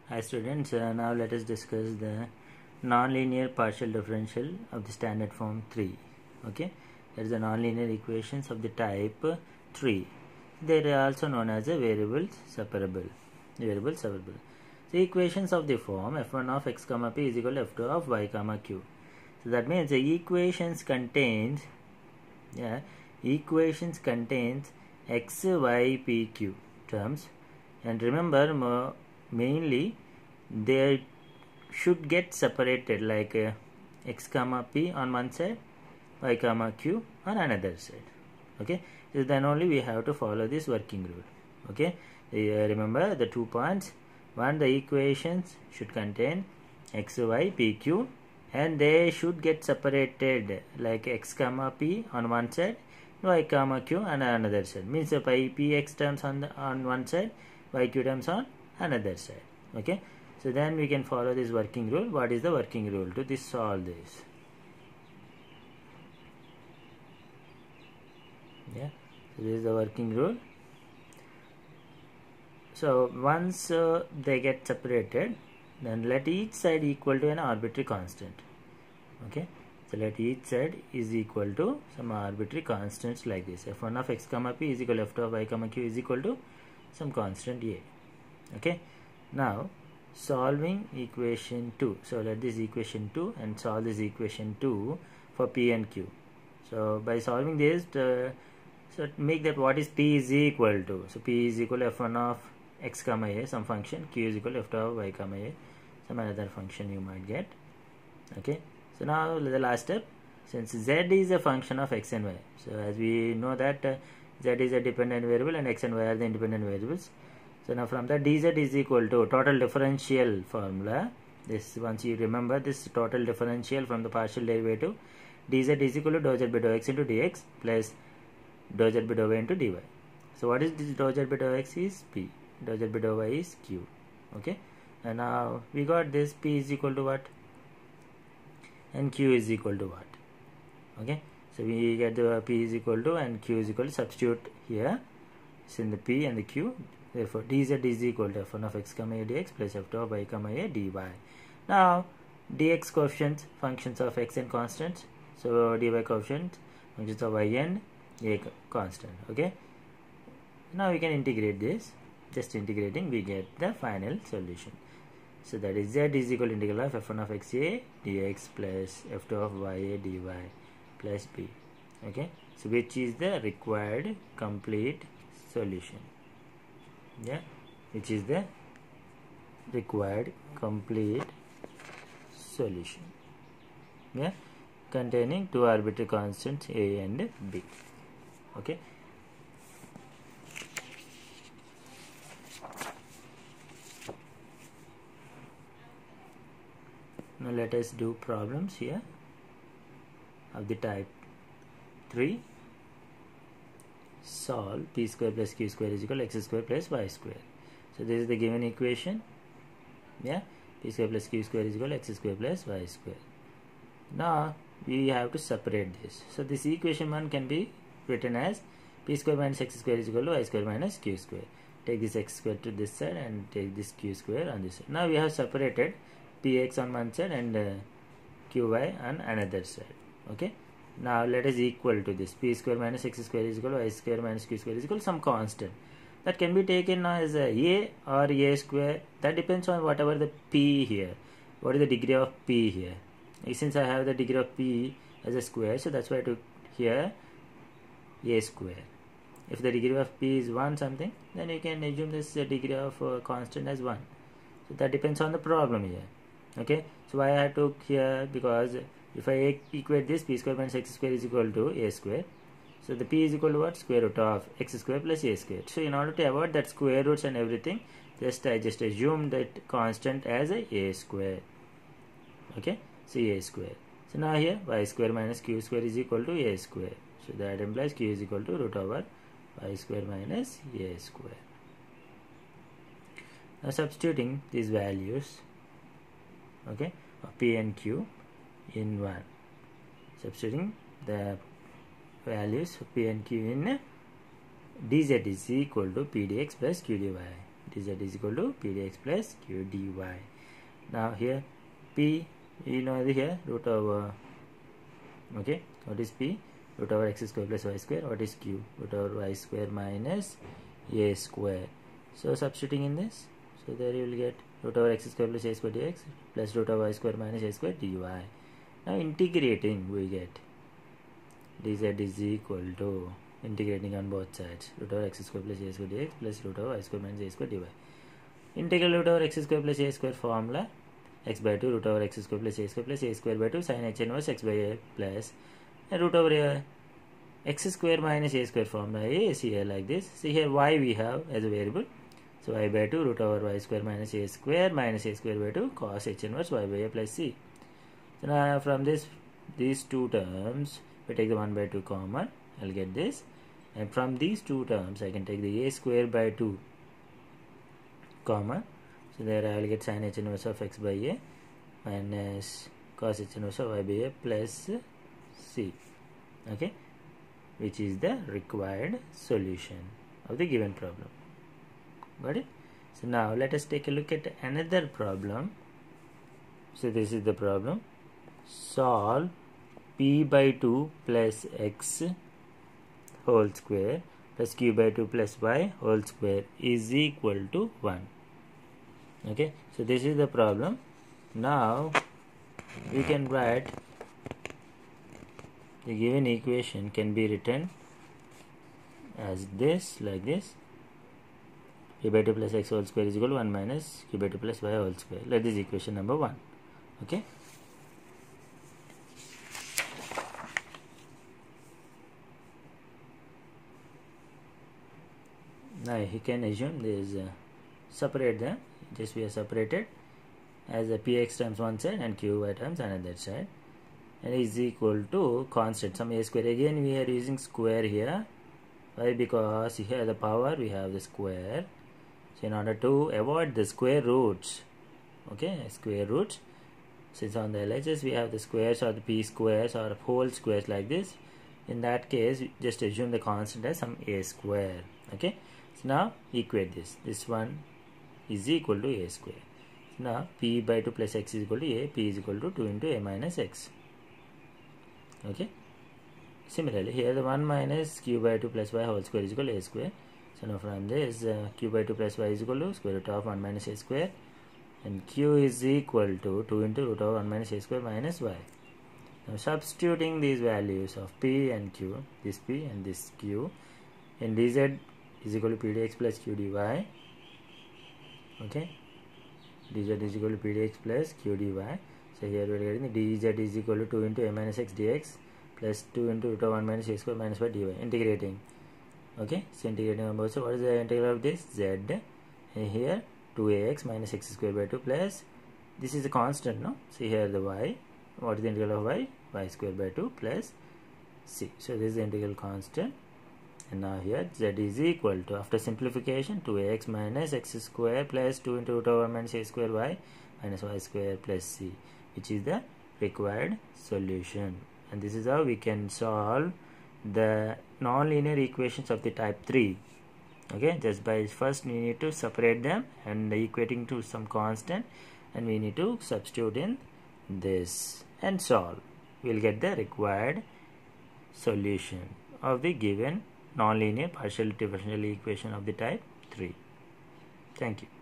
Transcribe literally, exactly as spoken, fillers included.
Hi students, uh, now let us discuss the nonlinear partial differential of the standard form three. Okay, that is the nonlinear equations of the type three. They are also known as a variable separable. Variable separable. The equations of the form f one of x comma p is equal to f two of y comma q. So that means the equations contains yeah equations contains x, y, p, q terms, and remember mainly they should get separated like uh, x comma p on one side, y comma q on another side. Okay, so then only we have to follow this working rule. Okay, uh, remember the two points. One, the equations should contain x, y, p, q, and they should get separated like x comma p on one side, y comma q on another side. Means the pi px terms on the, on one side, yq terms on another side. Okay, so then we can follow this working rule. What is the working rule to this solve this? Yeah, so this is the working rule. So once uh, they get separated, then let each side equal to an arbitrary constant. Okay, so let each side is equal to some arbitrary constants like this. f one of x comma p is equal to f two of y comma q is equal to some constant a. Okay, now solving equation two. So let this equation two and solve this equation two for p and q. So by solving this, uh, so make that what is p is equal to. So p is equal to f one of x comma a, some function, q is equal to f two of y comma a, some other function you might get. Okay, so now the last step, since z is a function of x and y, so as we know that uh, z is a dependent variable and x and y are the independent variables. So now from that, dz is equal to total differential formula. This, once you remember this total differential from the partial derivative, dz is equal to dou z by dou x into dx plus dou z by dou y into dy. So what is this dou z by dou x is p, dou z by dou y is q. Okay, and now we got this p is equal to what and q is equal to what. Okay, so we get the p is equal to and q is equal to, substitute here, it's in the p and the q. Therefore dz is equal to f one of x comma a dx plus f two of y comma a dy. Now dx coefficients, functions of x and constants, so dy coefficients, functions of y and a constant. Okay, now we can integrate this. Just integrating we get the final solution. So that is z is equal to integral of f one of x a dx plus f two of y a dy plus b. Okay, so which is the required complete solution. Yeah, which is the required complete solution. Yeah, containing two arbitrary constants a and b. Okay, now let us do problems here of the type three. Solve p square plus q square is equal to x square plus y square. So this is the given equation. Yeah, p square plus q square is equal to x square plus y square. Now we have to separate this. So this equation one can be written as p square minus x square is equal to y square minus q square. Take this x square to this side and take this q square on this side. Now we have separated px on one side and uh, qy on another side. Okay, now let us equal to this p square minus x square is equal to y square minus q square is equal to some constant that can be taken as a, a or a square. That depends on whatever the p here. What is the degree of p here? Since I have the degree of p as a square, so that's why I took here a square. If the degree of p is one something, then you can assume this uh, degree of uh, constant as one. So that depends on the problem here. Okay, so why I took here, because if I equate this, p square minus x square is equal to a square. So the p is equal to what? Square root of x square plus a square. So in order to avoid that square roots and everything, just I just assume that constant as a a square. Okay, so a square. So now here y square minus q square is equal to a square. So that implies q is equal to root over y square minus a square. Now substituting these values, okay, of p and q in one, substituting the values of p and q in dz is equal to p dx plus q dy. dz is equal to p dx plus q dy. Now here p, you know here root over, okay, what is p? Root over x square plus y square. What is q? Root over y square minus a square. So substituting in this, so there you will get root over x square plus a square dx plus root over y square minus a square dy. Now integrating, we get dz is equal to, integrating on both sides, root over x square plus a square dx plus root over y square minus a square dy. Integral root over x square plus a square formula, x by two root over x square plus a square plus a square by two sin h inverse x by a plus root over a x square minus a square formula is here like this. See here y we have as a variable, so y by two root over y square minus a square minus a square by two cos h inverse y by a plus c. So now from this, these two terms, we take the one by two common, I'll get this, and from these two terms I can take the a square by two common, so there I will get sin h inverse of x by a minus cos h inverse of y by a plus c, okay, which is the required solution of the given problem. Got it? So now let us take a look at another problem. So this is the problem. Solve p by two plus x whole square plus q by two plus y whole square is equal to one. Okay, so this is the problem. Now we can write the given equation can be written as this, like this: p by two plus x whole square is equal to one minus q by two plus y whole square. Let this equation number one. Okay, now you can assume there is a separate them, just we are separated as a px times one side and qy times another side, and is equal to constant some a square. Again we are using square here. Why? Because here the power we have the square, so in order to avoid the square roots, okay, square roots, since on the L H S we have the squares or the p squares or whole squares like this, in that case just assume the constant as some a square. Okay, so now equate this, this one is equal to a square. Now p by two plus x is equal to a, p is equal to two into a minus x. Okay, similarly here the one minus q by two plus y whole square is equal to a square. So now from this uh, q by two plus y is equal to square root of one minus a square, and q is equal to two into root of one minus a square minus y. Now substituting these values of p and q, this p and this q, and dz is equal to p dx plus q dy. Okay, dz is equal to p dx plus q dy. So here we are getting the dz is equal to two into a minus x dx plus two into root of one minus a square minus y dy. Integrating. Okay, so integrating on both. So what is the integral of this? Z, and here two a x minus x square by two plus, this is a constant, no? See here the y. What is the integral of y? Y square by two plus c. So this is the integral constant. And now here z is equal to, after simplification, two a x minus x square plus two into root over minus a square y minus y square plus c, which is the required solution. And this is how we can solve the nonlinear equations of the type three. Okay, just by first we need to separate them and equating to some constant, and we need to substitute in this and solve. We will get the required solution of the given nonlinear partial differential equation of the type three. Thank you.